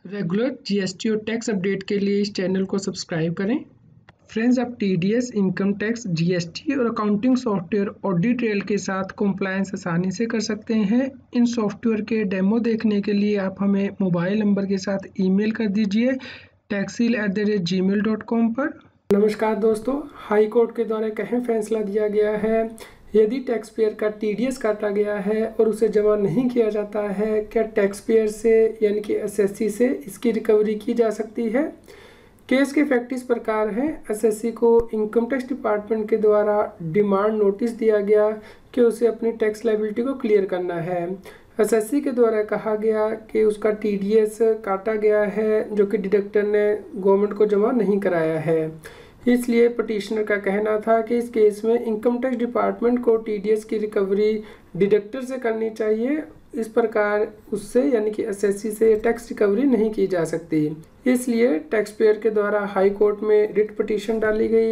Regular GST और tax update के लिए इस चैनल को सब्सक्राइब करें। फ्रेंड्स, आप टीडीएस, इनकम टैक्स, जीएसटी और अकाउंटिंग सॉफ्टवेयर ऑडिट ट्रेल के साथ कंप्लायंस आसानी से कर सकते हैं। इन सॉफ्टवेयर के देखने के लिए आप हमें मोबाइल नंबर के साथ ईमेल कर दीजिए taxil@gmail.com पर। नमस्कार दोस्तों, हाई कोर्ट के द्वारा एक अहम फैसला दिया गया है। यदि टैक्स पेयर का टीडीएस काटा गया है और उसे जमा नहीं किया जाता है, क्या टैक्स पेयर से यानी कि एसएससी से इसकी रिकवरी की जा सकती है। केस के फैक्ट इस प्रकार हैं। एसएससी को इनकम टैक्स डिपार्टमेंट के द्वारा डिमांड नोटिस दिया गया कि उसे अपनी टैक्स लायबिलिटी को क्लियर करना है। एसएससी के द्वारा कहा गया कि उसका टीडीएस काटा गया है जो कि डिडक्टर ने गवर्नमेंट को जमा नहीं कराया है। इसलिए पटिशनर का कहना था कि इस केस में इनकम टैक्स डिपार्टमेंट को टीडीएस की रिकवरी डिडक्टर से करनी चाहिए। इस प्रकार उससे यानी कि एसएससी से टैक्स रिकवरी नहीं की जा सकती। इसलिए टैक्स पेयर के द्वारा हाई कोर्ट में रिट पटिशन डाली गई।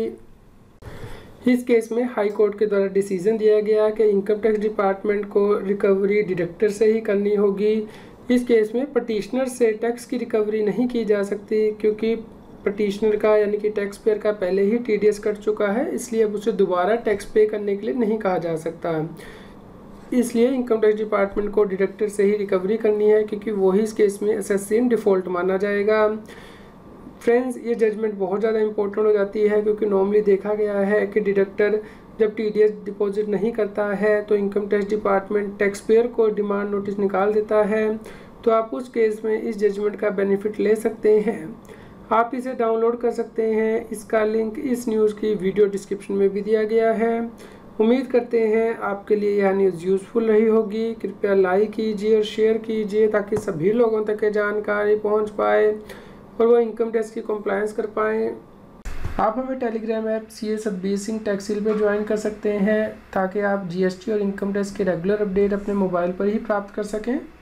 इस केस में हाई कोर्ट के द्वारा डिसीजन दिया गया कि इनकम टैक्स डिपार्टमेंट को रिकवरी डिडक्टर से ही करनी होगी। इस केस में पटिशनर से टैक्स की रिकवरी नहीं की जा सकती क्योंकि पटिशनर का यानी कि टैक्स पेयर का पहले ही टीडीएस कट चुका है, इसलिए अब उसे दोबारा टैक्स पे करने के लिए नहीं कहा जा सकता। इसलिए इनकम टैक्स डिपार्टमेंट को डिडक्टर से ही रिकवरी करनी है क्योंकि वही इस केस में एसएससी इन डिफ़ॉल्ट माना जाएगा। फ्रेंड्स, ये जजमेंट बहुत ज़्यादा इंपॉर्टेंट हो जाती है क्योंकि नॉर्मली देखा गया है कि डिडक्टर जब टीडीएस डिपॉजिट नहीं करता है तो income tax department tax payer को डिमांड नोटिस निकाल देता है। तो आप उस केस में इस जजमेंट का बेनिफिट ले सकते हैं। आप इसे डाउनलोड कर सकते हैं। इसका लिंक इस न्यूज़ की वीडियो डिस्क्रिप्शन में भी दिया गया है। उम्मीद करते हैं आपके लिए यह न्यूज़ यूज़फुल रही होगी। कृपया लाइक कीजिए और शेयर कीजिए ताकि सभी लोगों तक ये जानकारी पहुंच पाए और वो इनकम टैक्स की कंप्लायंस कर पाएँ। आप हमें Telegram app CA Satbir Singh टैक्सिल पर ज्वाइन कर सकते हैं ताकि आप जीएसटी और इनकम टैक्स के रेगुलर अपडेट अपने मोबाइल पर ही प्राप्त कर सकें।